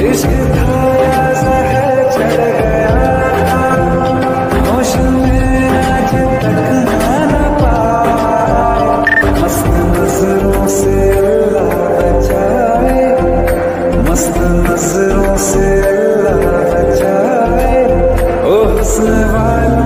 इश्क खाया जहर चढ़ गया, होश में आज तक ना पाए। मस्त नजरों से अल्लाह बचाए, मस्त नजरों से अल्लाह बचाए। ओ हुस्न वाला